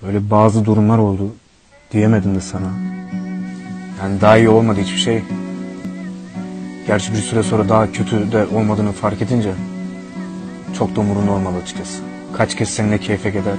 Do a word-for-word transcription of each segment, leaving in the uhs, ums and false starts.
Öyle bazı durumlar oldu. Diyemedim de sana. Yani daha iyi olmadı hiçbir şey. Gerçi bir süre sonra daha kötü de olmadığını fark edince çok da umurumda olmadı açıkçası. Kaç kez seninle keyfe gider.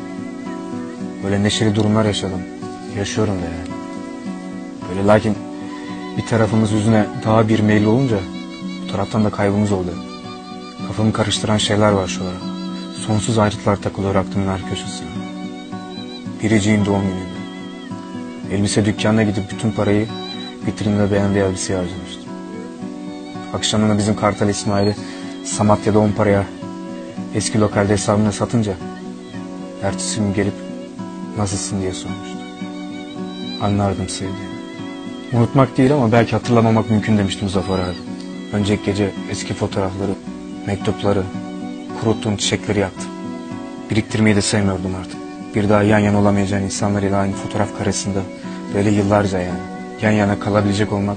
Böyle neşeli durumlar yaşadım. Yaşıyorum da yani. Böyle lakin bir tarafımız yüzüne daha bir meyil olunca bu taraftan da kaybımız oldu. Kafamı karıştıran şeyler var şu ara. Sonsuz ayrıntılar takılıyor aklımın her köşesine. Biricik'in doğum günüydü. Elbise dükkanına gidip bütün parayı vitrinde beğendiği elbiseye harcamıştım. Akşamına bizim Kartal İsmail'i Samatya'da on paraya eski lokalde hesabına satınca ertesi gün gelip nasılsın diye sormuştu. Anlardım sevdiğini. Unutmak değil ama belki hatırlamamak mümkün demiştim Zafer abi. Önceki gece eski fotoğrafları, mektupları, kuruttuğum çiçekleri yaktım. Biriktirmeyi de sevmiyordum artık. Bir daha yan yana olamayacağın insanlarıyla aynı fotoğraf karesinde böyle yıllarca yani yan yana kalabilecek olmak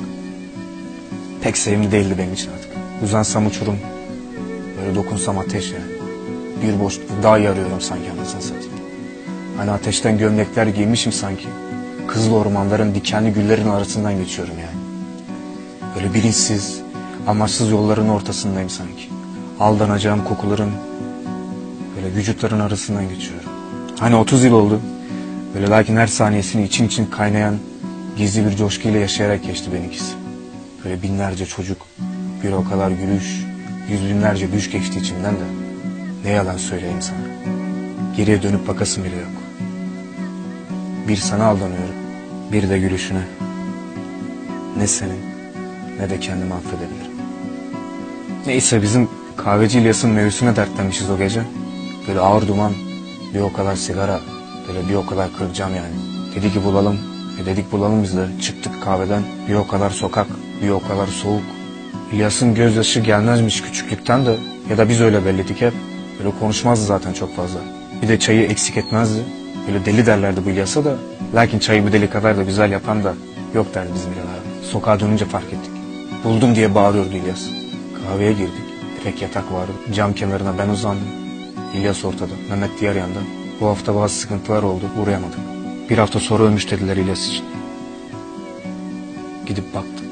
pek sevimli değildi benim için artık. Uzansam uçurum, böyle dokunsam ateş yani. Bir boşluk daha yarıyorum sanki anasını satayım. Hani ateşten gömlekler giymişim sanki. Kızıl ormanların dikenli güllerin arasından geçiyorum yani. Böyle bilinçsiz, amaçsız yolların ortasındayım sanki. Aldanacağım kokuların böyle vücutların arasından geçiyorum. Hani otuz yıl oldu. Böyle lakin her saniyesini için için kaynayan gizli bir coşkuyla yaşayarak geçti benimkisi. Böyle binlerce çocuk, bir o kadar gülüş, yüz binlerce düş geçti içimden de. Ne yalan söyleyeyim sana. Geriye dönüp bakasım bile yok. Bir sana aldanıyorum, bir de gülüşüne. Ne senin, ne de kendimi affedebilirim. Neyse bizim kahveci İlyas'ın mevzusuna dertlenmişiz o gece. Böyle ağır duman, bir o kadar sigara, böyle bir o kadar kıracağım yani. Dedi ki bulalım, e dedik bulalım biz de. Çıktık kahveden, bir o kadar sokak, bir o kadar soğuk. İlyas'ın gözyaşı gelmezmiş küçüklükten de, ya da biz öyle belledik hep. Böyle konuşmazdı zaten çok fazla. Bir de çayı eksik etmezdi. Böyle deli derlerdi bu İlyas'a da. Lakin çayı bu deli kadar da güzel yapan da yok derdi bizim İlyas'a. Sokağa dönünce fark ettik. Buldum diye bağırıyordu İlyas. Kahveye girdik. Tek yatak vardı. Cam kenarına ben uzandım. İlyas ortada, Mehmet diğer yanda. Bu hafta bazı sıkıntılar oldu, uğrayamadık. Bir hafta sonra ölmüş dediler İlyas için. Gidip baktık.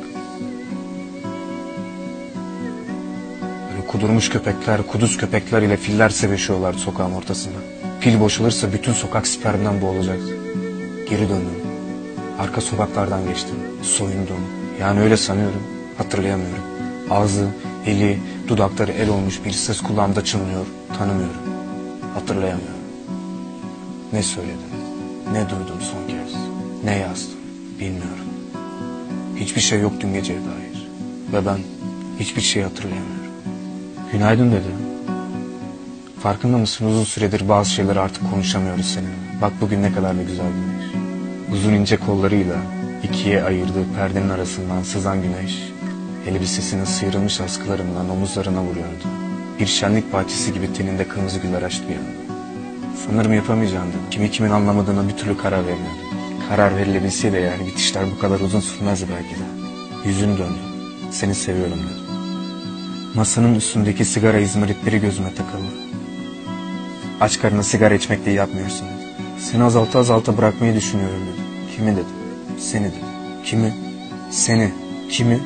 Böyle kudurmuş köpekler, kuduz köpekler ile filler sevişiyorlardı sokağın ortasında. Pil boşalırsa bütün sokak spermden boğulacaktı. Geri döndüm. Arka sokaklardan geçtim. Soyundum. Yani öyle sanıyorum. Hatırlayamıyorum. Ağzı, eli, dudakları el olmuş bir ses kulağımda çınlıyor. Tanımıyorum. Hatırlayamıyorum. Ne söyledim, ne duydum son kez, ne yazdım bilmiyorum. Hiçbir şey yok dün geceye dair. Ve ben hiçbir şey hatırlayamıyorum. Günaydın dedi. Farkında mısın, uzun süredir bazı şeyleri artık konuşamıyoruz seninle. Bak bugün ne kadar da güzel güneş. Uzun ince kollarıyla ikiye ayırdığı perdenin arasından sızan güneş, elbisesinin sıyrılmış askılarından omuzlarına vuruyordu. Bir şenlik bahçesi gibi teninde kırmızı güller açtı bir anda. Sanırım yapamayacağım dedim. Kimi kimin anlamadığına bir türlü karar vermiyordum. Karar verilebilseydi yani bitişler bu kadar uzun sürmezdi belki de. Yüzünü döndü. Seni seviyorum dedi. Masanın üstündeki sigara izmaritleri gözüme takıldı. Aç karnına sigara içmek diye yapmıyorsun dedi. Seni azalta azalta bırakmayı düşünüyorum dedi. Kimi dedi? Seni dedi. Kimi? Seni. Kimi?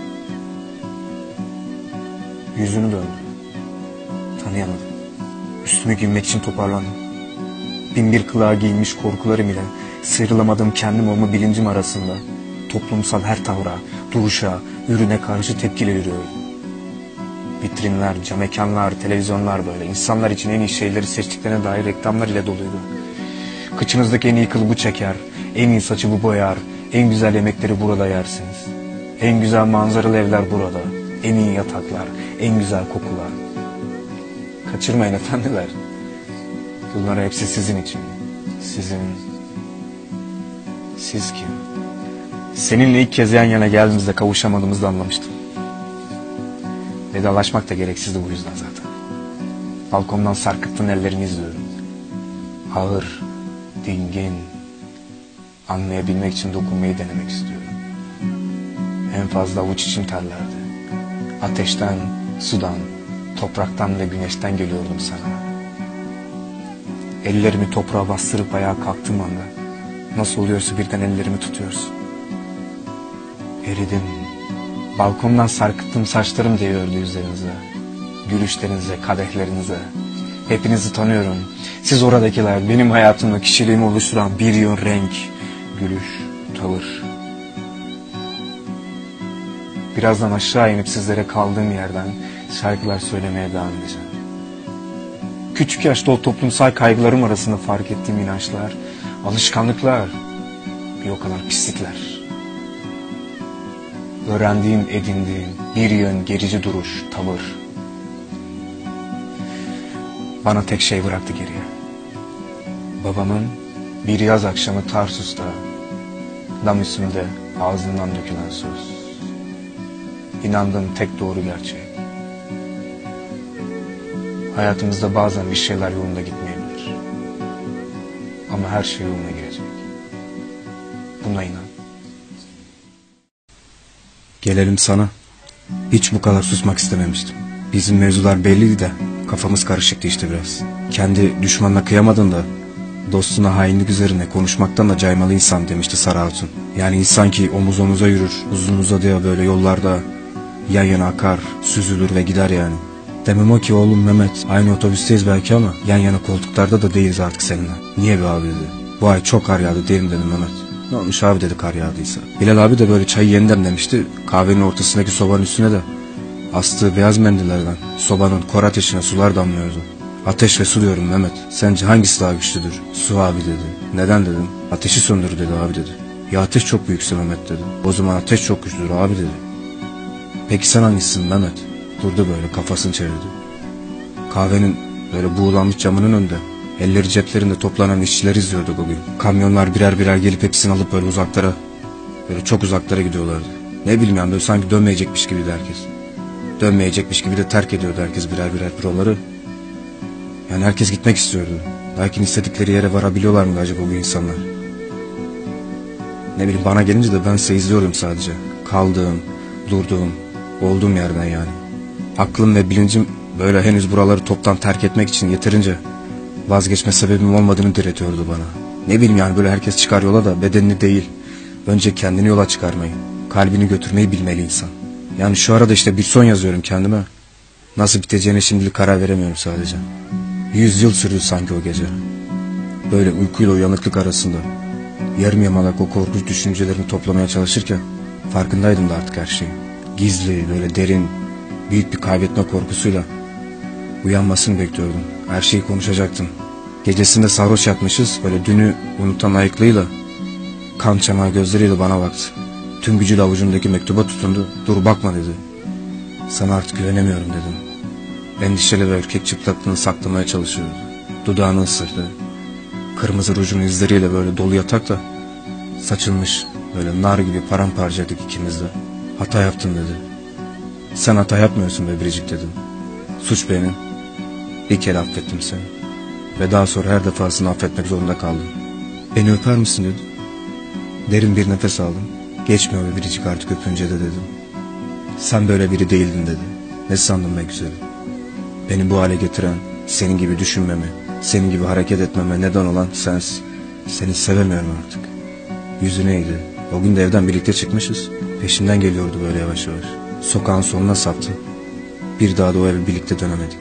Yüzünü döndü. Tanıyamadım. Üstümü giymek için toparlandım. Bin bir kılığa giyinmiş korkularım ile sıyrılamadığım kendim olma bilincim arasında toplumsal her tavra, duruşa, ürüne karşı tepkiyle yürüyorum. Vitrinler, cam mekanlar, televizyonlar böyle insanlar için en iyi şeyleri seçtiklerine dair reklamlar ile doluydu. Kıçınızdaki en iyi kılıbı çeker, en iyi saçı bu boyar, en güzel yemekleri burada yersiniz. En güzel manzaralı evler burada, en iyi yataklar, en güzel kokular. Kaçırmayın efendiler. Bunlar hepsi sizin için. Sizin... Siz kim? Seninle ilk kez yan yana geldiğimizde kavuşamadığımızda anlamıştım. Vedalaşmak da gereksizdi bu yüzden zaten. Balkondan sarkıttığın ellerini izliyorum. Ağır, dingin. Anlayabilmek için dokunmayı denemek istiyorum. En fazla avuç içim terlerdi. Ateşten, sudan, topraktan ve güneşten geliyordum sana. Ellerimi toprağa bastırıp ayağa kalktığım anda nasıl oluyorsa birden ellerimi tutuyorsun. Eridim. Balkondan sarkıttığım saçlarım değiyordu yüzlerinize, gülüşlerinize, kadehlerinize. Hepinizi tanıyorum. Siz oradakiler, benim hayatımda kişiliğimi oluşturan bir yön renk, gülüş, tavır. Birazdan aşağı inip sizlere kaldığım yerden şarkılar söylemeye devam edeceğim. Küçük yaşta o toplumsal kaygılarım arasında fark ettiğim inançlar, alışkanlıklar, bir o kadar pislikler. Öğrendiğim, edindiğim bir yön gerici duruş, tavır. Bana tek şey bıraktı geriye. Babamın bir yaz akşamı Tarsus'ta, dam üstünde ağzından dökülen söz. İnandığım tek doğru gerçek. Hayatımızda bazen bir şeyler yolunda gitmeyebilir. Ama her şey yoluna girecek. Buna inan. Gelelim sana. Hiç bu kadar susmak istememiştim. Bizim mevzular belliydi de kafamız karışıktı işte biraz. Kendi düşmanına kıyamadın da dostuna hainlik üzerine konuşmaktan da caymalı insan demişti Sara Hatun. Yani insan ki omuz omuza yürür, uzun uzadıya böyle yollarda yan yana akar, süzülür ve gider yani. Demem o ki oğlum Mehmet, aynı otobüsteyiz belki ama yan yana koltuklarda da değiliz artık seninle. Niye be abi dedi. Bu ay çok kar yağdı değil mi dedim Mehmet. Ne olmuş abi dedi kar yağdıysa. Bilal abi de böyle çayı yeniden demişti. Kahvenin ortasındaki sobanın üstüne de astığı beyaz mendillerden sobanın kor ateşine sular damlıyordu. Ateş ve su diyorum Mehmet. Sence hangisi daha güçlüdür? Su abi dedi. Neden dedim. Ateşi söndür dedi abi dedi. Ya ateş çok büyükse Mehmet dedi. O zaman ateş çok güçlüdür abi dedi. Peki sen hangisisin Mehmet? Durdu böyle kafasını çevirdi. Kahvenin böyle buğulanmış camının önünde elleri ceplerinde toplanan işçiler izliyorduk o gün. Kamyonlar birer birer gelip hepsini alıp böyle uzaklara, böyle çok uzaklara gidiyorlardı. Ne bileyim yani böyle sanki dönmeyecekmiş gibiydi herkes. Dönmeyecekmiş gibi de terk ediyordu herkes birer birer buraları. Yani herkes gitmek istiyordu. Lakin istedikleri yere varabiliyorlar mı acaba bu insanlar? Ne bileyim bana gelince de ben size izliyordum sadece. Kaldığım, durduğum, olduğum yerden yani. Aklım ve bilincim böyle henüz buraları toptan terk etmek için yeterince vazgeçme sebebim olmadığını diretiyordu bana. Ne bileyim yani böyle herkes çıkar yola da bedenini değil, önce kendini yola çıkarmayı, kalbini götürmeyi bilmeli insan. Yani şu arada işte bir son yazıyorum kendime. Nasıl biteceğine şimdilik karar veremiyorum sadece. Yüz yıl sürdü sanki o gece. Böyle uykuyla uyanıklık arasında yarım yamalak o korkunç düşüncelerimi toplamaya çalışırken farkındaydım da artık her şeyi. Gizli, böyle derin, büyük bir kaybetme korkusuyla uyanmasını bekliyordum. Her şeyi konuşacaktım. Gecesinde sarhoş yatmışız, böyle dünü unutan ayıklığıyla, kan çanağı gözleriyle bana baktı. Tüm gücüyle avucundaki mektuba tutundu. Dur bakma dedi. Sana artık güvenemiyorum dedim. Endişeli ve ürkek çıplaklığını saklamaya çalışıyordu. Dudağını ısırdı. Kırmızı rujun izleriyle böyle dolu yatakta saçılmış, böyle nar gibi paramparçaydık ikimiz de. Hata yaptın dedi. Sen hata yapmıyorsun be Biricik dedim. Suç benim. Bir kere affettim seni. Ve daha sonra her defasını affetmek zorunda kaldım. Beni öper misin dedi. Derin bir nefes aldım. Geçmiyor be Biricik artık öpünce de dedim. Sen böyle biri değildin dedi. Ne sandın be güzelim. Beni bu hale getiren, senin gibi düşünmemi, senin gibi hareket etmeme neden olan sensin. Seni sevemiyorum artık. Yüzü neydi? O gün de evden birlikte çıkmışız. Peşinden geliyordu böyle yavaş yavaş. Sokağın sonuna saptı. Bir daha da o eve birlikte dönemedik.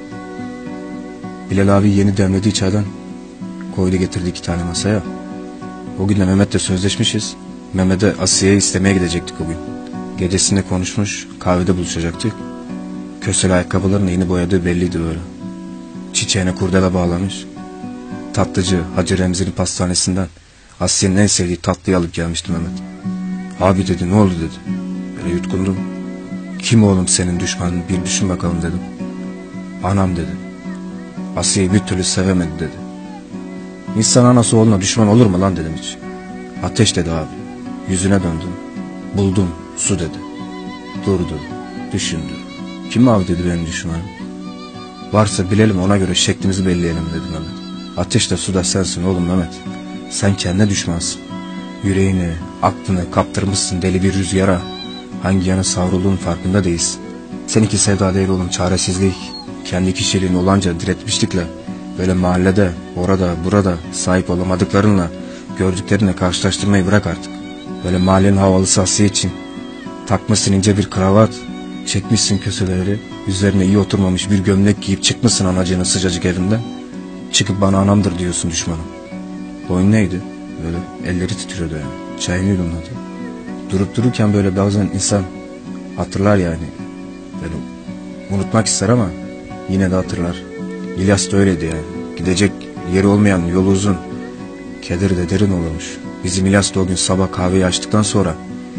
Bilal abi yeni demlediği çaydan koydu getirdi iki tane masaya. O gün de Mehmet'le sözleşmişiz. Mehmet'e Asiye'yi istemeye gidecektik o gün. Gecesinde konuşmuş, kahvede buluşacaktık. Kösele ayakkabılarını yeni boyadığı belliydi böyle. Çiçeğine kurdela bağlamış. Tatlıcı Hacı Remzi'nin pastanesinden Asiye'nin en sevdiği tatlıyı alıp gelmişti Mehmet. Abi dedi ne oldu dedi. Böyle yutkundum. Kim oğlum senin düşmanın bir düşün bakalım dedim. Anam dedi. Asiye'yi bir türlü sevemedi dedi. İnsan anası oğluna düşman olur mu lan dedim hiç. Ateş dedi abi. Yüzüne döndüm. Buldum su dedi. Durdu. Düşündü. Kim abi dedi benim düşmanım. Varsa bilelim ona göre şeklimizi belirleyelim dedi Mehmet. Ateş de su da sensin oğlum Mehmet. Sen kendine düşmansın. Yüreğini, aklını kaptırmışsın deli bir rüzgara. Hangi yana savrulduğun farkında değilsin. Seninki sevda değil oğlum çaresizlik. Kendi kişiliğin olanca diretmişlikle Böyle mahallede, orada, burada sahip olamadıklarınla gördüklerinle karşılaştırmayı bırak artık. Böyle mahallenin havalısı Asiye için takmışsın ince bir kravat, çekmişsin köseleri, üzerine iyi oturmamış bir gömlek giyip çıkmışsın anacığının sıcacık evinden. Çıkıp bana anamdır diyorsun düşmanım. Boyun neydi? Böyle elleri titriyordu yani. Çayını yudumladı. Durup dururken böyle bazen insan hatırlar yani. Böyle unutmak ister ama yine de hatırlar. İlyas da öyleydi yani. Gidecek yeri olmayan yolu uzun, kederi de derin olurmuş. Bizim İlyas da o gün sabah kahveyi açtıktan sonra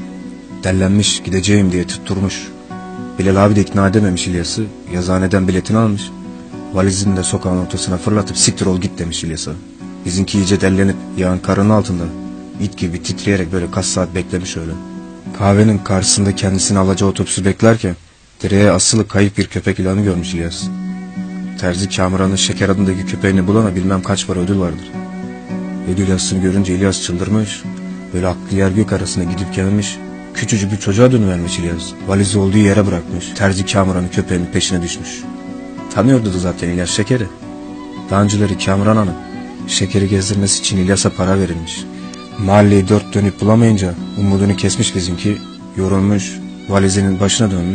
dellenmiş, gideceğim diye tutturmuş. Bilal abi de ikna edememiş İlyas'ı. Yazıhaneden biletini almış. Valizini de sokağın ortasına fırlatıp siktir ol git demiş İlyas'a. Bizimki iyice dellenip yağın karının altında it gibi titreyerek böyle kaç saat beklemiş öyle. Kahvenin karşısında kendisini alacağı otobüsü beklerken direğe asılı kayıp bir köpek ilanı görmüş İlyas. Terzi Kamuran'ın Şeker adındaki köpeğini bulana bilmem kaç para ödül vardır. Ödül yazısını görünce İlyas çıldırmış. Böyle aklı yer gök arasında gidip gelmiş. Küçücük bir çocuğa dönüvermiş İlyas. Valizi olduğu yere bırakmış. Terzi Kamuran'ın köpeğinin peşine düşmüş. Tanıyordu da zaten İlyas Şeker'i. Daha önceleri Kamuran Hanım Şeker'i gezdirmesi için İlyas'a para verilmiş. Mahalleyi dört dönüp bulamayınca umudunu kesmiş bizimki. Yorulmuş, valizinin başına dönmüş.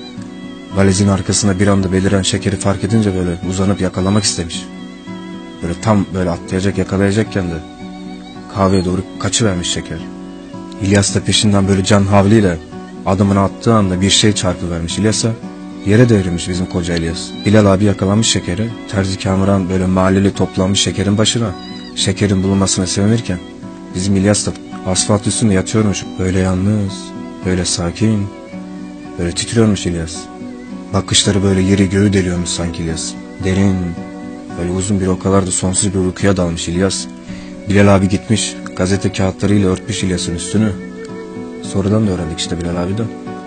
Valizin arkasında bir anda beliren Şeker'i fark edince böyle uzanıp yakalamak istemiş. Böyle tam böyle atlayacak yakalayacakken de kahveye doğru kaçıvermiş Şeker. İlyas da peşinden böyle can havliyle adımını attığı anda bir şey çarpıvermiş İlyas'a. Yere devrilmiş bizim koca İlyas. Bilal abi yakalamış Şeker'i. Terzi Kamuran böyle mahalleli toplanmış Şeker'in başına. Şeker'in bulunmasına sevinirken bizim İlyas da asfalt üstünde yatıyormuş. Böyle yalnız, böyle sakin, böyle titriyormuş İlyas. Bakışları böyle yeri göğü deliyormuş sanki İlyas. Derin, böyle uzun bir o kadar da sonsuz bir uykuya dalmış İlyas. Bilal abi gitmiş, gazete kağıtlarıyla örtmüş İlyas'ın üstünü. Sonradan da öğrendik işte Bilal abi de.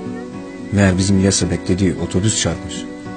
Meğer bizim İlyas'a beklediği otobüs çarpmış.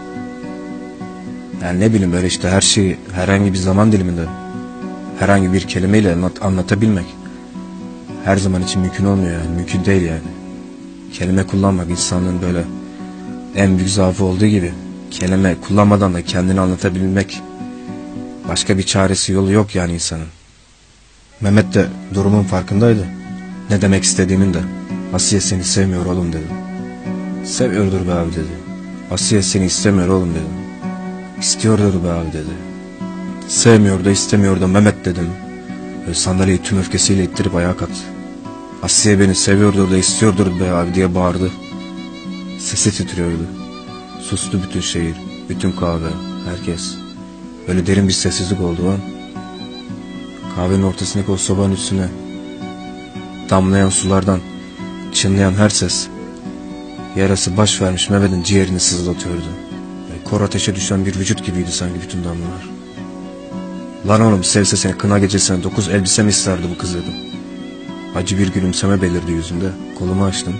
Yani ne bileyim böyle işte her şeyi herhangi bir zaman diliminde, herhangi bir kelimeyle anlat, anlatabilmek her zaman için mümkün olmuyor yani, mümkün değil yani. Kelime kullanmak insanlığın böyle en büyük zaafı olduğu gibi kelime kullanmadan da kendini anlatabilmek başka bir çaresi yolu yok yani insanın. Mehmet de durumun farkındaydı. Ne demek istediğimin de. Asiye seni sevmiyor oğlum dedi. Seviyordur be abi dedi. Asiye seni istemiyor oğlum dedim. İstiyordur be abi dedi. Sevmiyor da istemiyor da Mehmet dedim. Böyle sandalyeyi tüm öfkesiyle ittirip ayağa kalktı. Asiye beni seviyordur da istiyordur be abi diye bağırdı. Sesi titriyordu. Sustu bütün şehir, bütün kahve, herkes. Böyle derin bir sessizlik oldu o an. Kahvenin ortasındaki o sobanın üstüne damlayan sulardan çınlayan her ses yarası baş vermiş Mehmet'in ciğerini sızlatıyordu. Yani kor ateşe düşen bir vücut gibiydi sanki bütün damlalar. Lan oğlum sevse seni kına gecesine dokuz elbise mi isterdi bu kız dedim. Acı bir gülümseme belirdi yüzünde. Kolumu açtım.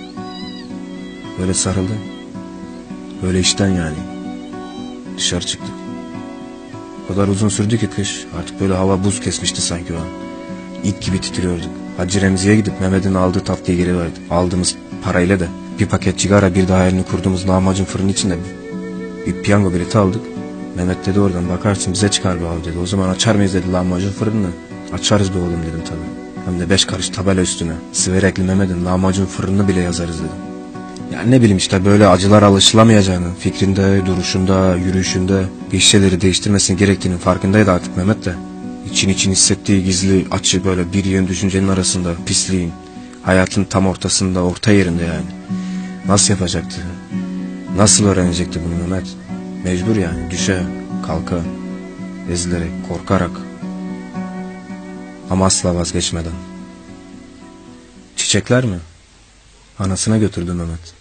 Böyle sarıldı. Böyle işten yani. Dışarı çıktık. O kadar uzun sürdü ki kış. Artık böyle hava buz kesmişti sanki o an. İt gibi titriyorduk. Hacı Remzi'ye gidip Mehmet'in aldığı tatlıyı geri verdik. Aldığımız parayla da bir paket cigara, bir daha hayalini kurduğumuz lahmacun fırının içinde bir, bir piyango bileti aldık. Mehmet dedi oradan bakarsın bize çıkar be abi dedi. O zaman açar mıyız dedi lahmacun fırını. Açarız be oğlum dedim tabii. Hem de beş karış tabela üstüne Siverekli Mehmet'in lahmacun fırını bile yazarız dedim. Yani ne bileyim işte böyle acılar alışılamayacağını, fikrinde, duruşunda, yürüyüşünde bir şeyleri değiştirmesinin gerektiğinin farkındaydı artık Mehmet de. İçin için hissettiği gizli, açı böyle bir yığın düşüncenin arasında, pisliğin, hayatın tam ortasında, orta yerinde yani. Nasıl yapacaktı? Nasıl öğrenecekti bunu Mehmet? Mecbur yani, düşe, kalka, ezilerek, korkarak. Ama asla vazgeçmeden. Çiçekler mi? Anasına götürdü Mehmet.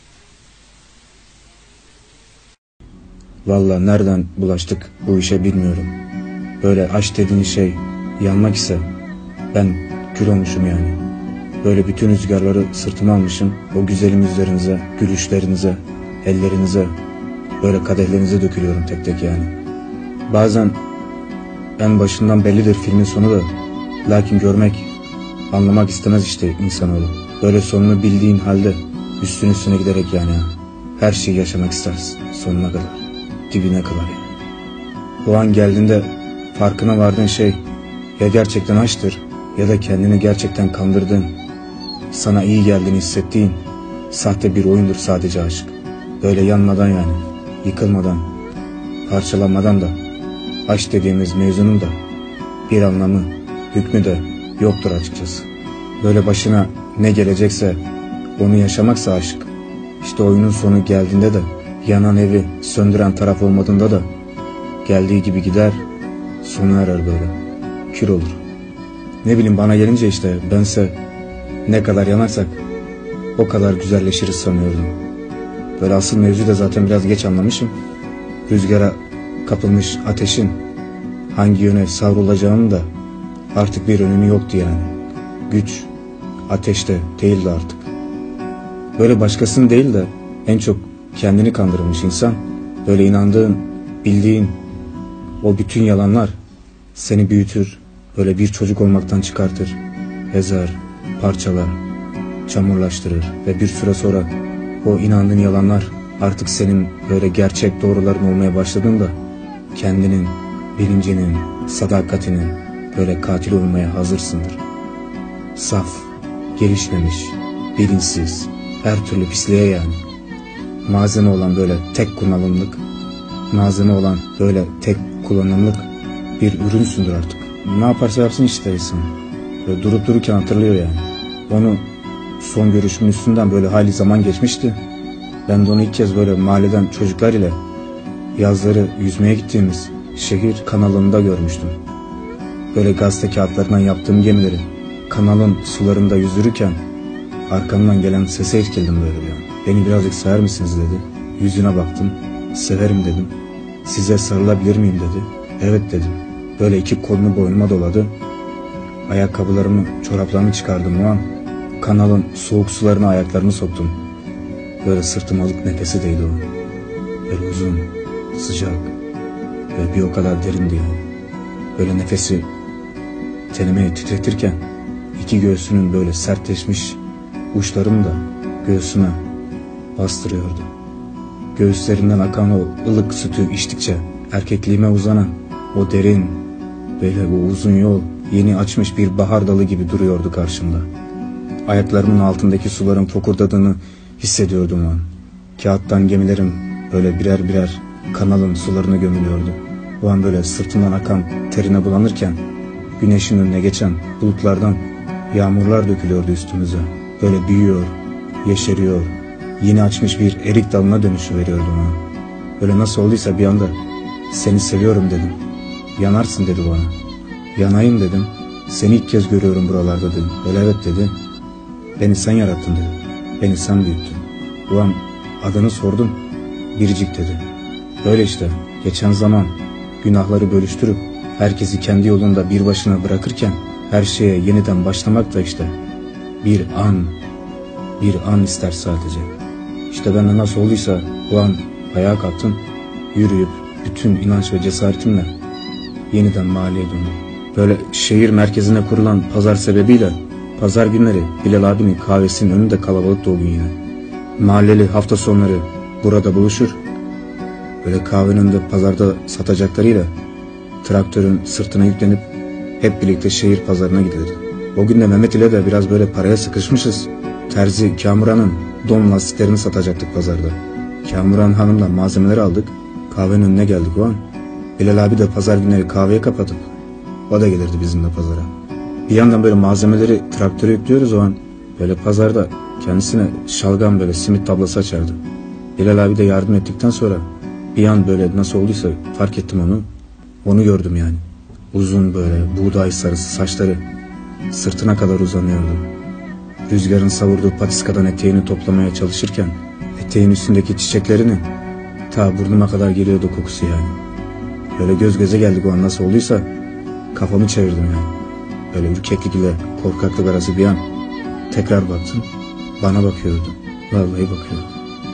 Vallahi nereden bulaştık bu işe bilmiyorum. Böyle aşk dediğin şey yanmak ise ben kül olmuşum yani. Böyle bütün rüzgarları sırtıma almışım. O güzelim yüzlerinize, gülüşlerinize, ellerinize, böyle kadehlerinize dökülüyorum tek tek yani. Bazen en başından bellidir filmin sonu da. Lakin görmek, anlamak istemez işte insanoğlu. Böyle sonunu bildiğin halde üstüne üstüne giderek yani. Her şeyi yaşamak istersin sonuna kadar. Dibine kadar yani. O an geldiğinde farkına vardığın şey ya gerçekten aşktır ya da kendini gerçekten kandırdığın, sana iyi geldiğini hissettiğin sahte bir oyundur sadece aşk. Böyle yanmadan yani, yıkılmadan, parçalanmadan da aşk dediğimiz mevzunun da bir anlamı, hükmü de yoktur açıkçası. Böyle başına ne gelecekse onu yaşamaksa aşk. İşte oyunun sonu geldiğinde de, yanan evi söndüren taraf olmadığında da geldiği gibi gider, sona erer böyle, kül olur. Ne bileyim, bana gelince işte bense ne kadar yanarsak o kadar güzelleşiriz sanıyordum. Böyle asıl mevzu da zaten biraz geç anlamışım. Rüzgara kapılmış ateşin hangi yöne savrulacağının da artık bir önemi yoktu yani. Güç ateşte değildi artık. Böyle başkasını değil de en çok kendini kandırılmış insan, böyle inandığın, bildiğin o bütün yalanlar seni büyütür, böyle bir çocuk olmaktan çıkartır, ezer, parçalar, çamurlaştırır ve bir süre sonra o inandığın yalanlar artık senin böyle gerçek doğruların olmaya başladığında kendinin, bilincinin, sadakatinin böyle katil olmaya hazırsındır. Saf, gelişmemiş, bilinçsiz, her türlü pisliğe yani. Malzeme olan böyle tek kullanımlık, malzeme olan böyle tek kullanımlık bir ürünsündür artık. Ne yaparsa yapsın işte insan. Böyle durup dururken hatırlıyor yani. Onu son görüşümün üstünden böyle hayli zaman geçmişti. Ben de onu ilk kez böyle mahalleden çocuklar ile yazları yüzmeye gittiğimiz şehir kanalında görmüştüm. Böyle gazete kağıtlarından yaptığım gemileri kanalın sularında yüzdürürken arkamdan gelen sese irkildim böyle bir an. Beni birazcık sever misiniz dedi. Yüzüne baktım. Severim dedim. Size sarılabilir miyim dedi. Evet dedim. Böyle iki kolunu boynuma doladı. Ayakkabılarımı, çoraplarımı çıkardım o an. Kanalın soğuk sularına ayaklarımı soktum. Böyle sırtıma alıp nefesi değdi o. Böyle uzun, sıcak ve bir o kadar derindi yani. Böyle nefesi tenimi titretirken iki göğsünün böyle sertleşmiş uçlarını da göğsüme bastırıyordu. Göğüslerinden akan o ılık sütü içtikçe erkekliğime uzanan o derin, böyle bu uzun yol yeni açmış bir bahar dalı gibi duruyordu karşımda. Ayaklarımın altındaki suların fokurdadığını hissediyordum o an. Kağıttan gemilerim böyle birer birer kanalın sularına gömülüyordu. O an böyle sırtımdan akan terine bulanırken güneşin önüne geçen bulutlardan yağmurlar dökülüyordu üstümüze. Böyle büyüyor, yeşeriyor, yeni açmış bir erik dalına dönüşüveriyordu o an. Böyle nasıl olduysa bir anda seni seviyorum dedim. Yanarsın dedi bana. Yanayım dedim. Seni ilk kez görüyorum buralarda dedim. Böyle evet dedi. Beni sen yarattın dedi. Beni sen büyüttün. Bu an adını sordum. Biricik dedi. Böyle işte geçen zaman günahları bölüştürüp herkesi kendi yolunda bir başına bırakırken her şeye yeniden başlamak da işte bir an, bir an ister sadece. İşte ben de nasıl olduysa o an ayağa kalktım, yürüyüp bütün inanç ve cesaretimle yeniden mahalleye döndüm. Böyle şehir merkezine kurulan pazar sebebiyle pazar günleri Bilal abinin kahvesinin önünde kalabalıktı o gün yine. Mahalleli hafta sonları burada buluşur. Böyle kahvenin önünde pazarda satacaklarıyla traktörün sırtına yüklenip hep birlikte şehir pazarına gidilirdi. O gün de Mehmet ile de biraz böyle paraya sıkışmışız. Terzi Kamuran'ın don lastiklerini satacaktık pazarda. Kamuran hanımla malzemeleri aldık. Kahvenin önüne geldik o an. Bilal abi de pazar günleri kahveye kapatıp o da gelirdi bizimle pazara. Bir yandan böyle malzemeleri traktöre yüklüyoruz o an. Böyle pazarda kendisine şalgam böyle simit tablası açardı. Bilal abi de yardım ettikten sonra bir an böyle nasıl olduysa fark ettim onu. Onu gördüm yani. Uzun böyle buğday sarısı saçları sırtına kadar uzanıyordu. Rüzgarın savurduğu patiskadan eteğini toplamaya çalışırken eteğin üstündeki çiçeklerini ta burnuma kadar geliyordu kokusu yani. Böyle göz göze geldik o an nasıl olduysa kafamı çevirdim yani. Böyle ürkeklik ile korkaklık arası bir an tekrar baktım. Bana bakıyordu. Vallahi bakıyordu.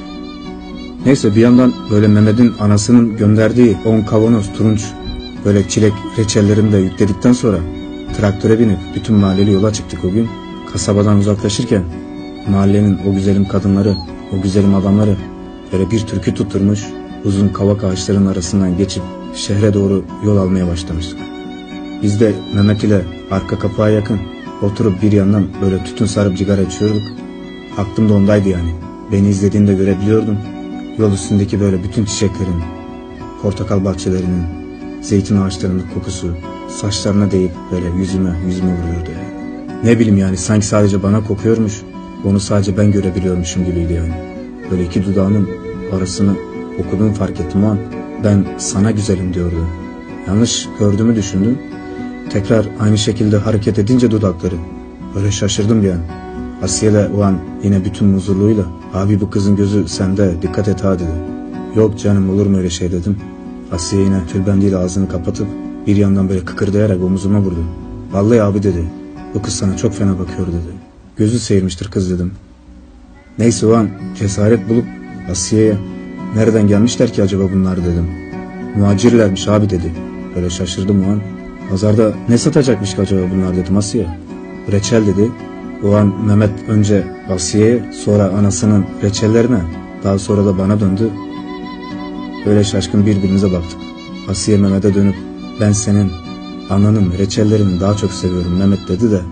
Neyse bir yandan böyle Mehmet'in anasının gönderdiği on kavanoz turunç böyle çilek reçellerini de yükledikten sonra traktöre binip bütün mahalleli yola çıktık o gün. Kasabadan uzaklaşırken mahallenin o güzelim kadınları, o güzelim adamları böyle bir türkü tutturmuş uzun kavak ağaçlarının arasından geçip şehre doğru yol almaya başlamıştık. Biz de Mehmet ile arka kapıya yakın oturup bir yandan böyle tütün sarıp sigara içiyorduk. Aklım da ondaydı yani. Beni izlediğini de görebiliyordum. Yol üstündeki böyle bütün çiçeklerin, portakal bahçelerinin, zeytin ağaçlarının kokusu saçlarına değip böyle yüzüme yüzüme vuruyordu yani. Ne bileyim yani, sanki sadece bana kokuyormuş, onu sadece ben görebiliyormuşum gibiydi yani. Böyle iki dudağının arasını okuduğumu fark ettim o an. Ben sana güzelim diyordu. Yanlış gördüğümü düşündüm. Tekrar aynı şekilde hareket edince dudakları, böyle şaşırdım bir an. Asiye de o an yine bütün huzurluğuyla, abi bu kızın gözü sende, dikkat et ha dedi. Yok canım, olur mu öyle şey dedim. Asiye yine tülbendiyle ağzını kapatıp bir yandan böyle kıkırdayarak omuzuma vurdu. Vallahi abi dedi, bu kız sana çok fena bakıyor dedi. Gözü seyirmiştir kız dedim. Neyse o an cesaret bulup Asiye'ye, nereden gelmişler ki acaba bunlar dedim. Muhacirlermiş abi dedi. Böyle şaşırdım o an. Pazarda ne satacakmış ki acaba bunlar dedim Asiye. Reçel dedi. O an Mehmet önce Asiye'ye, sonra anasının reçellerine, daha sonra da bana döndü. Böyle şaşkın birbirimize baktık. Asiye Mehmet'e dönüp, ben senin ananın reçellerini daha çok seviyorum Mehmet dedi de.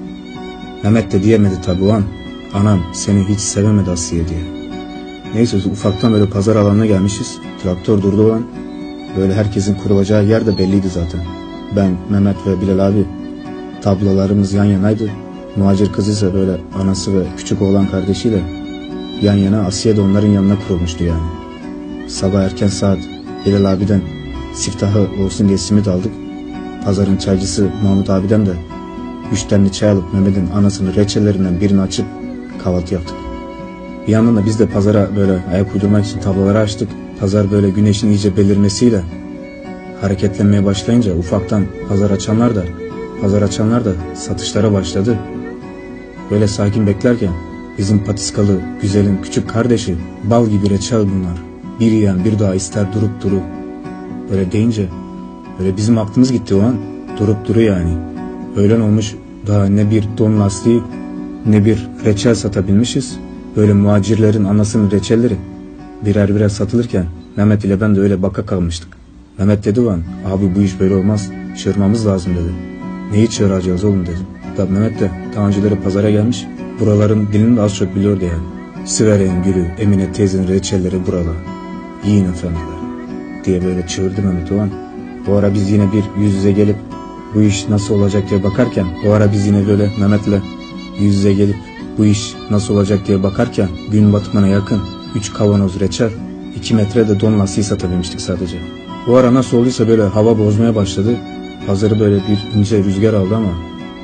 Mehmet de diyemedi tabi o an. Anam seni hiç sevemedi Asiye diye. Neyse ufaktan böyle pazar alanına gelmişiz. Traktör durdu o an. Böyle herkesin kurulacağı yer de belliydi zaten. Ben, Mehmet ve Bilal abi, tablalarımız yan yanaydı. Muhacir kız ise böyle anası ve küçük oğlan kardeşiyle yan yana, Asiye de onların yanına kurulmuştu yani. Sabah erken saat Bilal abiden siftahı olsun diye simit aldık. Pazarın çaycısı Mahmut abiden de üç tane çay alıp Mehmet'in anasının reçellerinden birini açıp kahvaltı yaptık. Bir yandan da biz de pazara böyle ayak uydurmak için tablaları açtık. Pazar böyle güneşin iyice belirmesiyle hareketlenmeye başlayınca ufaktan pazar açanlar da pazar açanlar da satışlara başladı. Böyle sakin beklerken bizim patiskalı güzelin küçük kardeşi, bal gibi reçel bunlar, bir yiyen bir daha ister durup duru. Böyle deyince böyle bizim aklımız gitti o an, durup duru yani. Öğlen olmuş, daha ne bir don lastiği ne bir reçel satabilmişiz. Böyle muhacirlerin anasının reçelleri birer birer satılırken Mehmet ile ben de öyle baka kalmıştık. Mehmet dedi o an, abi bu iş böyle olmaz, çığırmamız lazım dedi. Neyi çığıracağız oğlum dedim. Tabi Mehmet de daha önceleri pazara gelmiş, buraların dilini de az çok biliyordu yani. Sivere'nin gülü, Emine teyzenin reçelleri burada, yiyin efendiler diye böyle çığırdı Mehmet o an. O ara biz yine bir yüz yüze gelip bu iş nasıl olacak diye bakarken, o ara biz yine böyle Mehmet'le yüz yüze gelip bu iş nasıl olacak diye bakarken gün batımına yakın üç kavanoz reçel, iki metre de don lastiği satabilmiştik sadece. O ara nasıl olduysa böyle hava bozmaya başladı. Pazarı böyle bir ince rüzgar aldı ama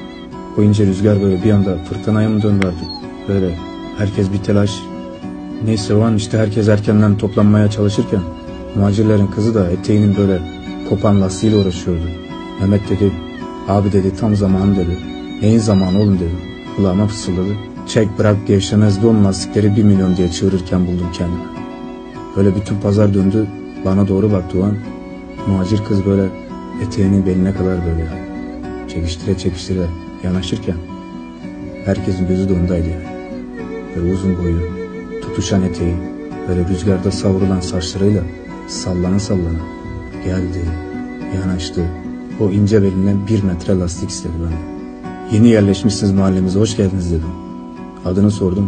o ince rüzgar böyle bir anda fırtınaya mı döndü artık? Böyle herkes bir telaş. Neyse o an işte herkes erkenden toplanmaya çalışırken muhacirlerin kızı da eteğinin böyle kopan lastiğiyle uğraşıyordu. Mehmet dedi, abi dedi tam zamanı dedi. Neyin zamanı oğlum dedi. Kulağıma fısıldadı. Çek bırak gevşemez don lastikleri bir milyon diye çığırırken buldum kendimi. Böyle bütün pazar döndü, bana doğru baktı o an. Muhacir kız böyle eteğini beline kadar böyle çekiştire çekiştire yanaşırken herkesin gözü de ondaydı yani. Böyle uzun boyu, tutuşan eteği, böyle rüzgarda savrulan saçlarıyla sallana sallana geldi, yanaştı. O ince belinden bir metre lastik istedi benden. Yeni yerleşmişsiniz mahallemize, hoş geldiniz dedim. Adını sordum.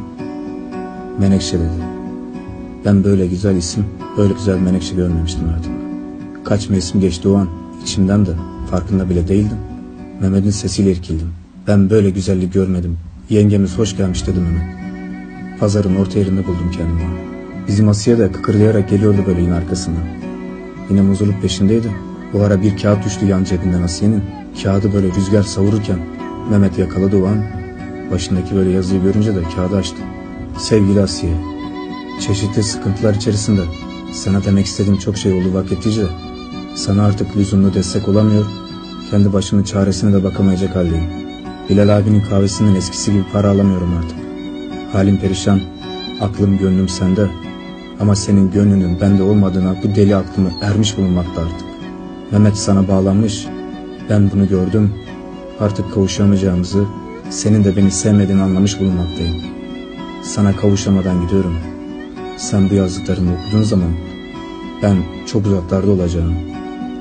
Menekşe dedi. Ben böyle güzel isim, böyle güzel Menekşe görmemiştim hayatımda. Kaç mevsim geçti o an, içimden de farkında bile değildim. Mehmet'in sesiyle irkildim. Ben böyle güzellik görmedim. Yengemiz hoş gelmiş dedi Mehmet. Pazarın orta yerinde buldum kendimi. Bizim Asiye de kıkırdayarak geliyordu böyle yine arkasından. Yine muzuluk peşindeydi. O ara bir kağıt düştü yan cebinden Asiye'nin. Kağıdı böyle rüzgar savururken Mehmet yakaladı o an. Başındaki böyle yazıyı görünce de kağıdı açtı. Sevgili Asiye, çeşitli sıkıntılar içerisinde sana demek istediğim çok şey oldu vakitlice. Sana artık lüzumlu destek olamıyor, kendi başımın çaresine de bakamayacak haldeyim. Bilal abinin kahvesinden eskisi gibi para alamıyorum artık. Halim perişan, aklım gönlüm sende. Ama senin gönlünün bende olmadığına bu deli aklımı ermiş bulunmakta artık. Mehmet sana bağlanmış, ben bunu gördüm. Artık kavuşamayacağımızı, senin de beni sevmediğini anlamış bulunmaktayım. Sana kavuşamadan gidiyorum. Sen bu yazdıklarımı okuduğun zaman ben çok uzaklarda olacağım.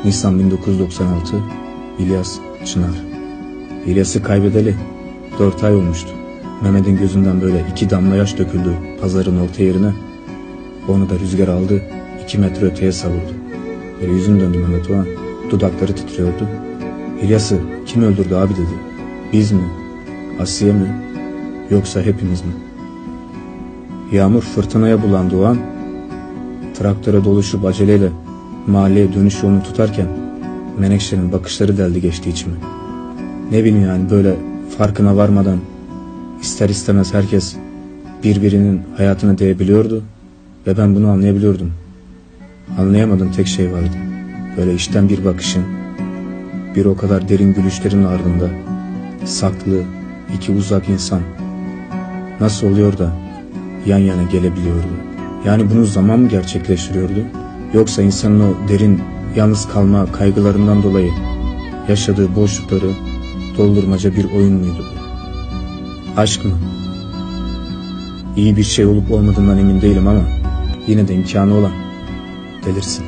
Nisan bin dokuz yüz doksan altı. İlyas Çınar. İlyas'ı kaybedeli dört ay olmuştu. Mehmet'in gözünden böyle iki damla yaş döküldü pazarın orta yerine. Onu da rüzgar aldı, iki metre öteye savurdu. Böyle yüzünü döndü Mehmet o an. Dudakları titriyordu. İlyas'ı kim öldürdü abi dedi. Biz mi? Asiye mi? Yoksa hepimiz mi? Yağmur fırtınaya bulandı o an. Traktöre doluşup aceleyle mahalleye dönüş yolunu tutarken Menekşe'nin bakışları deldi geçti içime. Ne bileyim yani böyle farkına varmadan ister istemez herkes birbirinin hayatını değebiliyordu ve ben bunu anlayabiliyordum. Anlayamadığım tek şey vardı. Böyle içten bir bakışın, bir o kadar derin gülüşlerin ardında saklı iki uzak insan nasıl oluyor da yan yana gelebiliyordu? Yani bunu zaman mı gerçekleştiriyordu? Yoksa insanın o derin yalnız kalma kaygılarından dolayı yaşadığı boşlukları doldurmaca bir oyun muydu bu? Aşk mı? İyi bir şey olup olmadığından emin değilim ama yine de imkanı olan delirsin.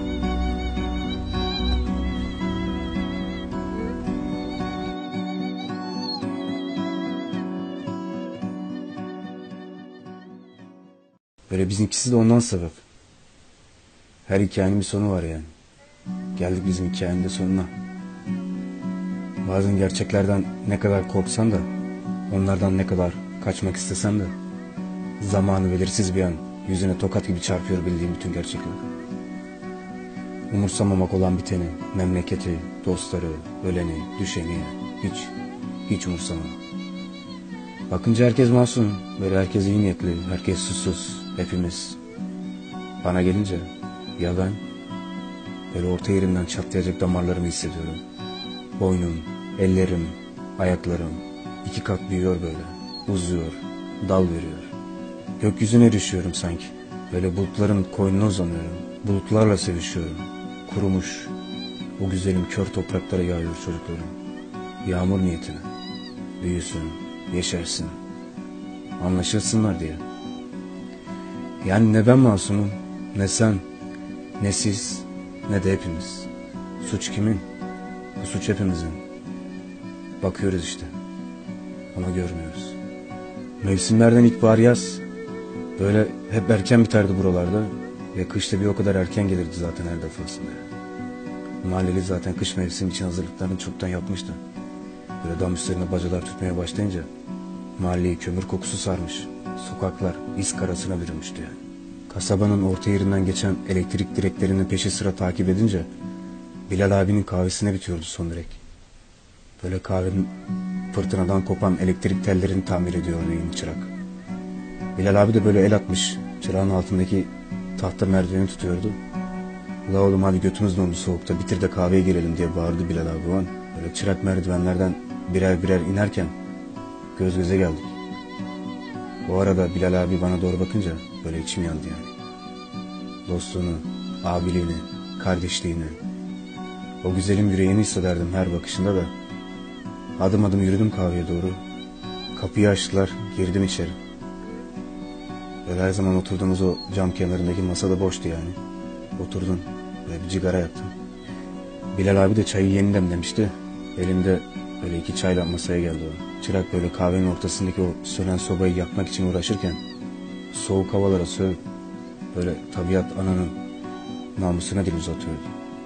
Böyle bizimkisi de ondan sebep. Her hikayenin bir sonu var yani. Geldik bizim hikayenin de sonuna. Bazen gerçeklerden ne kadar korksan da, onlardan ne kadar kaçmak istesen de, zamanı belirsiz bir an yüzüne tokat gibi çarpıyor bildiğim bütün gerçekler. Umursamamak olan biteni, memleketi, dostları, öleni, düşeni hiç, hiç umursamamak. Bakınca herkes masum, böyle herkes iyi niyetli, herkes susuz, hepimiz. Bana gelince ya ben, böyle orta yerimden çatlayacak damarlarımı hissediyorum. Boynum, ellerim, ayaklarım iki kat büyüyor böyle, uzuyor, dal veriyor. Gökyüzüne düşüyorum sanki, böyle bulutların koynuna uzanıyorum, bulutlarla sevişiyorum. Kurumuş, o güzelim kör topraklara yağıyor çocuklarım. Yağmur niyetine, büyüsün, yeşersin, anlaşılsınlar diye. Yani ne ben masumum, ne sen, ne siz, ne de hepimiz. Suç kimin? Bu suç hepimizin. Bakıyoruz işte, ama görmüyoruz. Mevsimlerden ilkbahar yaz, böyle hep erken biterdi buralarda ve kışta bir o kadar erken gelirdi zaten her defasında. Mahalleli zaten kış mevsimi için hazırlıklarını çoktan yapmıştı. Böyle dam üstlerine bacalar tutmaya başlayınca mahalleyi kömür kokusu sarmış. Sokaklar is karasına bürünmüştü yani. Kasabanın orta yerinden geçen elektrik direklerinin peşi sıra takip edince Bilal abinin kahvesine bitiyordu son direk. Böyle kahvenin fırtınadan kopan elektrik tellerini tamir ediyordu yeni çırak. Bilal abi de böyle el atmış, çırağın altındaki tahta merdiveni tutuyordu. La oğlum hadi götümüz dondu soğukta, bitir de kahveye girelim diye bağırdı Bilal abi o an. Böyle çırak merdivenlerden birer birer inerken göz göze geldik. O arada Bilal abi bana doğru bakınca böyle içim yandı yani. Dostluğunu, abiliğini, kardeşliğini, o güzelim yüreğini hissederdim her bakışında da. Adım adım yürüdüm kahveye doğru. Kapıyı açtılar, girdim içeri. Böyle her zaman oturduğumuz o cam kenarındaki masada boştu yani. Oturdum, böyle bir cigara yaktım. Bilal abi de çayı yeni demlemişti. Elinde böyle iki çayla masaya geldi o. Çırak böyle kahvenin ortasındaki o sönen sobayı yakmak için uğraşırken soğuk havalara sövüp böyle tabiat ananın namusuna dil uzatıyordu.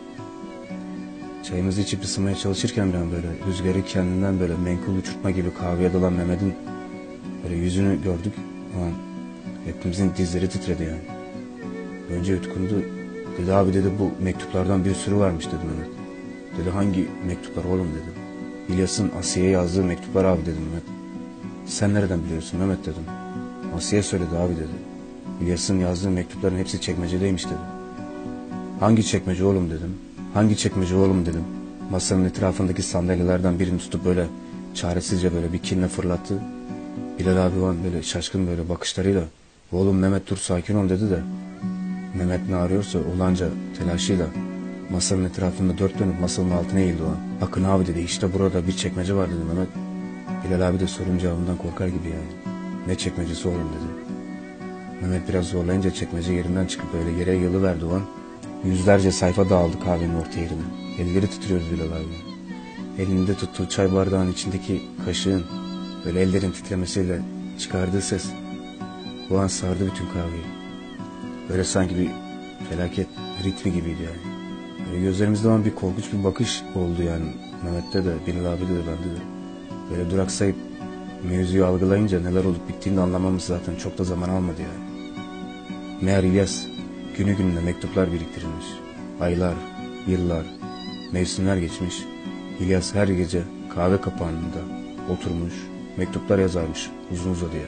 Çayımızı içip ısınmaya çalışırken ben böyle rüzgarı kendinden böyle menkul uçurtma gibi kahveye dalan Mehmet'in böyle yüzünü gördük. O an hepimizin dizleri titredi yani. Önce yutkundu. Dedi abi dedi bu mektuplardan bir sürü varmış dedi Mehmet. Dedi hangi mektuplar oğlum dedi. İlyas'ın Asiye'ye yazdığı mektuplar abi dedim Mehmet. Sen nereden biliyorsun Mehmet dedim. Asiye söyledi abi dedi. İlyas'ın yazdığı mektupların hepsi çekmecedeymiş dedi. Hangi çekmece oğlum dedim. Hangi çekmece oğlum dedim. Masanın etrafındaki sandalyelerden birini tutup böyle çaresizce böyle bir kinle fırlattı. Bilal abi o an böyle şaşkın böyle bakışlarıyla oğlum Mehmet dur sakin ol dedi de Mehmet ne arıyorsa olanca telaşıyla masanın etrafında dört dönüp masanın altına eğildi o an. Bakın abi dedi işte burada bir çekmece var dedi Mehmet. Bilal abi de sorunun cevabından korkar gibi yani. Ne çekmecesi oğlum dedi. Mehmet biraz zorlayınca çekmece yerinden çıkıp böyle yere yılıverdi o an. Yüzlerce sayfa dağıldı kahvenin orta yerine. Elleri titriyordu Bilal abi. Elinde tuttuğu çay bardağının içindeki kaşığın böyle ellerin titremesiyle çıkardığı ses bu an sardı bütün kahveyi. Böyle sanki bir felaket ritmi gibiydi yani. Böyle gözlerimizde olan bir korkunç bir bakış oldu yani. Mehmet'te de, Bilal abi de, bende de. Böyle duraksayıp mevzuyu algılayınca neler olup bittiğini anlamamız zaten çok da zaman almadı yani. Meğer İlyas günü gününe mektuplar biriktirilmiş. Aylar, yıllar, mevsimler geçmiş. İlyas her gece kahve kapağında oturmuş, mektuplar yazarmış uzun uzadıya.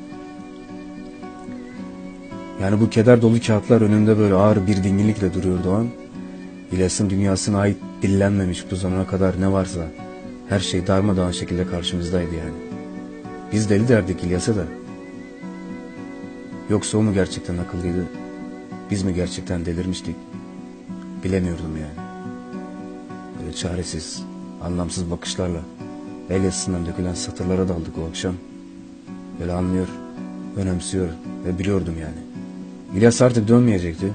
Yani bu keder dolu kağıtlar önünde böyle ağır bir dinginlikle duruyordu o an. İlyas'ın dünyasına ait dillenmemiş bu zamana kadar ne varsa her şey darmadağın şekilde karşımızdaydı yani. Biz deli derdik İlyas'a da. Yoksa o mu gerçekten akıllıydı? Biz mi gerçekten delirmiştik? Bilemiyordum yani. Böyle çaresiz, anlamsız bakışlarla el yazısından dökülen satırlara daldık o akşam. Böyle anlıyor, önemsiyor ve biliyordum yani. İlyas artık dönmeyecekti.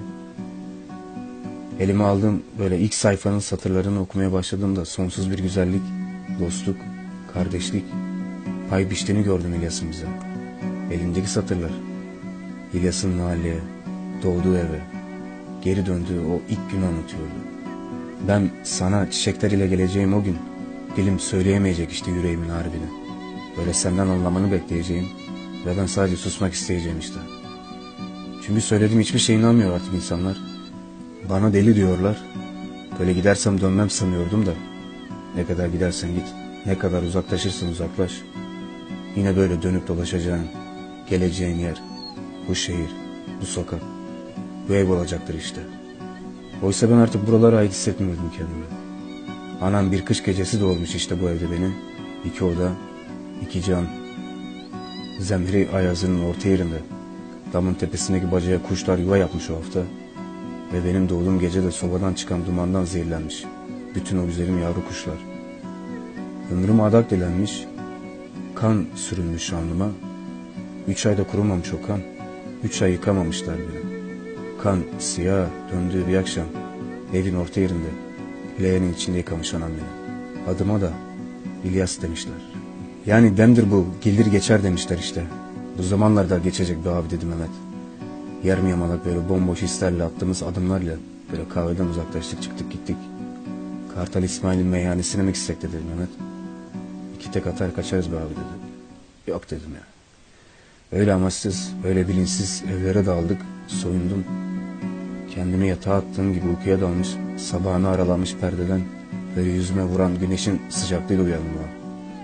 Elime aldığım böyle ilk sayfanın satırlarını okumaya başladığımda sonsuz bir güzellik, dostluk, kardeşlik, pay biçtiğini gördüm İlyas'ın bize. Elindeki satırlar, İlyas'ın mahalleye, doğduğu eve, geri döndüğü o ilk günü anlatıyordu. Ben sana çiçekler ile geleceğim o gün, dilim söyleyemeyecek işte yüreğimin harbini. Böyle senden anlamanı bekleyeceğim ve ben sadece susmak isteyeceğim işte. Çünkü söylediğim hiçbir şeye inanmıyor artık insanlar. Bana deli diyorlar. Böyle gidersem dönmem sanıyordum da. Ne kadar gidersen git, ne kadar uzaklaşırsan uzaklaş. Yine böyle dönüp dolaşacağın, geleceğin yer, bu şehir, bu sokak, bu ev olacaktır işte. Oysa ben artık buralara ait hissetmiyordum kendimi. Anam bir kış gecesi doğurmuş işte bu evde beni. İki oda, iki can. Zemheri ayazının orta yerinde. Damın tepesindeki bacaya kuşlar yuva yapmış o hafta. Ve benim doğduğum gece de sobadan çıkan dumandan zehirlenmiş. Bütün o güzelim yavru kuşlar. Ömrüm adak dilenmiş. Kan sürülmüş alnıma. Üç ayda kurumamış o kan. Üç ay yıkamamışlar beni. Kan siyah döndüğü bir akşam evin orta yerinde leğenin içinde yıkamış anam beni. Adıma da İlyas demişler. Yani demdir bu, gelir geçer demişler işte. Bu zamanlarda geçecek be abi dedi Mehmet. Yarım yamalak böyle bomboş hislerle attığımız adımlarla böyle kahveden uzaklaştık, çıktık gittik. Kartal İsmail'in meyhanesine mi gitsek dedi Mehmet. İki tek atar kaçarız be abi dedi. Yok dedim ya. Öyle amaçsız, öyle bilinçsiz evlere daldık, soyundum. Kendimi yatağa attığım gibi uykuya dalmış, sabahını aralanmış perdeden böyle yüzüme vuran güneşin sıcaklığıyla uyandım o an.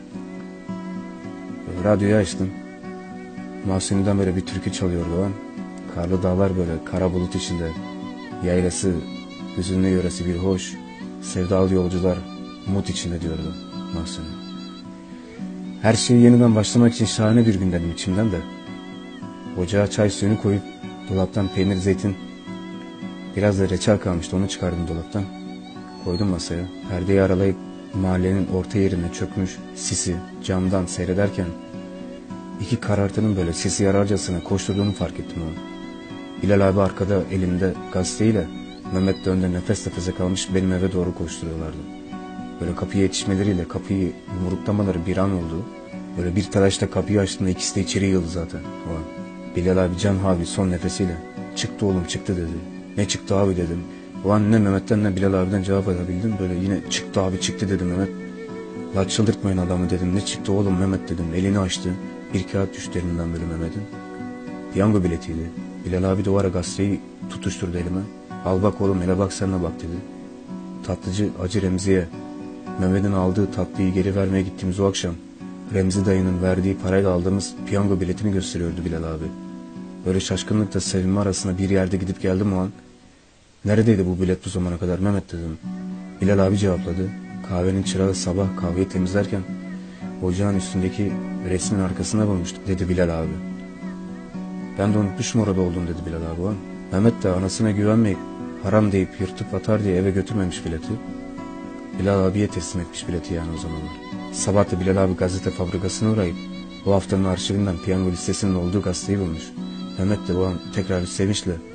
Radyoyu açtım. Mahsuni'den böyle bir türkü çalıyordu o an. Karlı dağlar böyle kara bulut içinde, yaylası, hüzünlü yöresi bir hoş, sevdalı yolcular umut içinde diyordu Mahsuni. Her şeyi yeniden başlamak için şahane bir gün dedim içimden de. Ocağa çay suyunu koyup dolaptan peynir, zeytin, biraz da reçel kalmıştı, onu çıkardım dolaptan. Koydum masaya, perdeyi aralayıp mahallenin orta yerine çökmüş sisi camdan seyrederken iki karartının böyle sesi yararcasına koşturduğunu fark ettim onu. Bilal abi arkada elinde gazeteyle, Mehmet de önde nefes nefese kalmış benim eve doğru koşturuyorlardı. Böyle kapıya yetişmeleriyle kapıyı yumruklamaları bir an oldu. Böyle bir telaşla kapıyı açtığında ikisi de içeri yığıldı zaten o an. Bilal abi can havli son nefesiyle çıktı oğlum çıktı dedi. Ne çıktı abi dedim. O an ne Mehmet'ten ne Bilal abiden cevap alabildim. Böyle yine çıktı abi çıktı dedi Mehmet. La çıldırtmayın adamı dedim. Ne çıktı oğlum Mehmet dedim. Elini açtı. Bir kağıt düştü elinden böyle Mehmet'in. Piyango biletiydi. Bilal abi duvara gazeteyi tutuşturdu elime. Al bak oğlum hele bak sen de bak dedi. Tatlıcı Acı Remzi'ye Mehmet'in aldığı tatlıyı geri vermeye gittiğimiz o akşam Remzi dayının verdiği parayla aldığımız piyango biletini gösteriyordu Bilal abi. Böyle şaşkınlıkla sevinme arasında bir yerde gidip geldim o an. Neredeydi bu bilet bu zamana kadar Mehmet dedim. Bilal abi cevapladı. Kahvenin çırağı sabah kahveyi temizlerken ocağın üstündeki resmin arkasında bulmuştuk dedi Bilal abi. Ben de unutmuşum orada olduğunu dedi Bilal abi o an. Mehmet de anasına güvenmeyip haram deyip yırtıp atar diye eve götürmemiş bileti. Bilal abiye teslim etmiş bileti yani o zamanlar. Sabah da Bilal abi gazete fabrikasına uğrayıp o haftanın arşivinden piyango listesinin olduğu gazeteyi bulmuş. Mehmet de o an tekrar sevinçle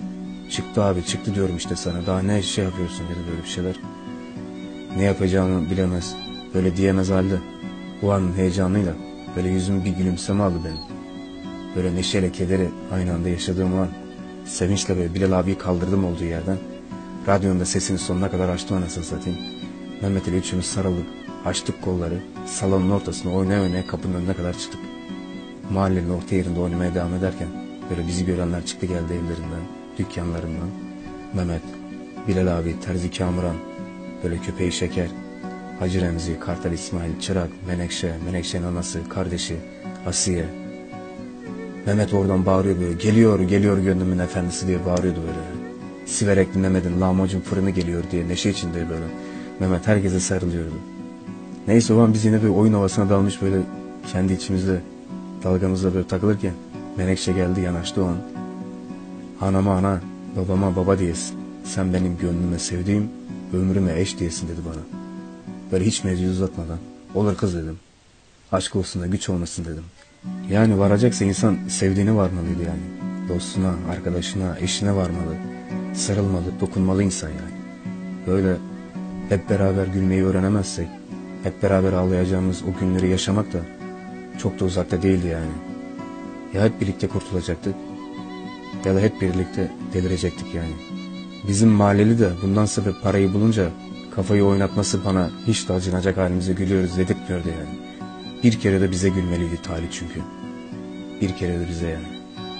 Çıktı abi, çıktı diyorum işte sana. Daha ne şey yapıyorsun dedi böyle bir şeyler. Ne yapacağını bilemez. Böyle diyemez halde. Bu anın heyecanıyla böyle yüzüm bir gülümseme aldı benim. Böyle neşeyle kederi aynı anda yaşadığım an sevinçle böyle Bilal abiyi kaldırdım olduğu yerden. Radyonun sesini sonuna kadar açtım anasını satayım. Mehmet ile üçümüz sarıldık. Açtık kolları. Salonun ortasına oynaya oynaya kapının önüne kadar çıktık. Mahallenin orta yerinde oynamaya devam ederken böyle bizi görenler çıktı geldi evlerinden, dükkanlarından. Mehmet, Bilal abi, Terzi Kamuran, böyle Köpeği Şeker, Hacı Remzi, Kartal İsmail, Çırak, Menekşe, Menekşe'nin anası, kardeşi, Asiye. Mehmet oradan bağırıyor böyle, geliyor, geliyor gönlümün efendisi diye bağırıyordu böyle. Siverek dinlemedin, lahmacun fırını geliyor diye neşe içinde böyle. Mehmet herkese sarılıyordu. Neyse o an biz yine bir oyun havasına dalmış böyle kendi içimizde dalgamızla böyle takılırken Menekşe geldi yanaştı o an. Anama ana, babama baba diyesin. Sen benim gönlüme sevdiğim, ömrüme eş diyesin dedi bana. Böyle hiç mevzuyu uzatmadan. Olur kız dedim. Aşk olsun da güç olmasın dedim. Yani varacaksa insan sevdiğine varmalıydı yani. Dostuna, arkadaşına, eşine varmalı. Sarılmalı, dokunmalı insan yani. Böyle hep beraber gülmeyi öğrenemezsek, hep beraber ağlayacağımız o günleri yaşamak da çok da uzakta değildi yani. Ya hep birlikte kurtulacaktık ya da hep birlikte delirecektik yani. Bizim mahalleli de bundan sebep parayı bulunca kafayı oynatması bana hiç de acınacak halimize gülüyoruz dedirtmiyordu yani. Bir kere de bize gülmeliydi talih çünkü. Bir kere de bize yani.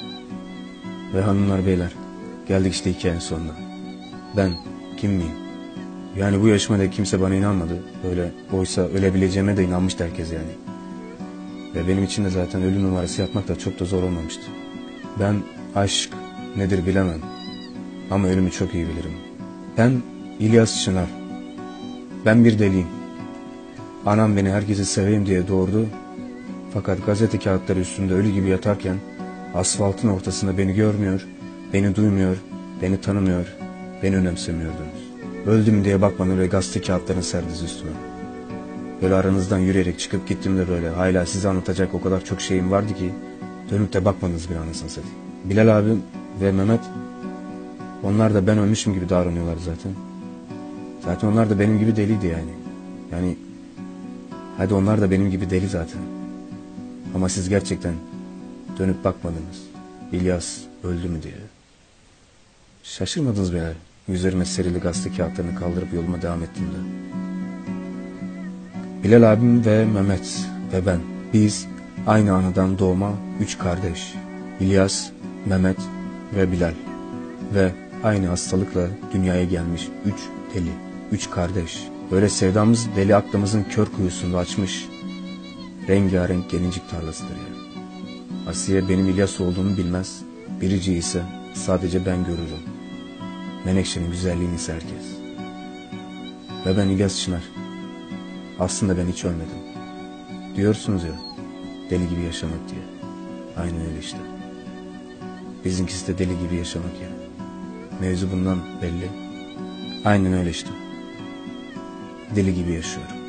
Ve hanımlar beyler, geldik işte hikayenin sonuna. Ben kim miyim? Yani bu yaşıma kimse bana inanmadı. Böyle oysa ölebileceğime de inanmıştı herkes yani. Ve benim için de zaten ölüm numarası yapmak da çok da zor olmamıştı. Ben aşk nedir bilemem. Ama ölümü çok iyi bilirim. Ben İlyas Çınar. Ben bir deliyim. Anam beni herkesi seveyim diye doğurdu. Fakat gazete kağıtları üstünde ölü gibi yatarken asfaltın ortasında beni görmüyor, beni duymuyor, beni tanımıyor, beni önemsemiyordunuz. Öldüm diye bakmadan öyle gazete kağıtlarını serdiniz üstüme. Böyle aranızdan yürüyerek çıkıp gittim de böyle hala size anlatacak o kadar çok şeyim vardı ki dönüp de bakmadınız bir anasını satayım. Bilal abim ve Mehmet, onlar da ben ölmüşüm gibi davranıyorlar zaten. Zaten onlar da benim gibi deliydi yani. Yani hadi onlar da benim gibi deli zaten. Ama siz gerçekten dönüp bakmadınız. İlyas öldü mü diye. Şaşırmadınız beni. Üzerime serili gazete kağıtlarını kaldırıp yoluma devam ettiğimde. Bilal abim ve Mehmet ve ben. Biz aynı anadan doğma üç kardeş. İlyas, Mehmet ve Bilal. Ve aynı hastalıkla dünyaya gelmiş üç deli. Üç kardeş. Böyle sevdamız deli aklımızın kör kuyusunda açmış. Rengarenk gelincik tarlasıdır yani. Asiye benim İlyas olduğumu bilmez. Biricik ise sadece ben görürüm. Menekşe'nin güzelliğini ise herkes. Ve ben İlyas Çınar. Aslında ben hiç ölmedim. Diyorsunuz ya, deli gibi yaşamak diye. Aynen öyle işte. Bizimkisi de deli gibi yaşamak ya. Mevzu bundan belli. Aynen öyle işte. Deli gibi yaşıyorum.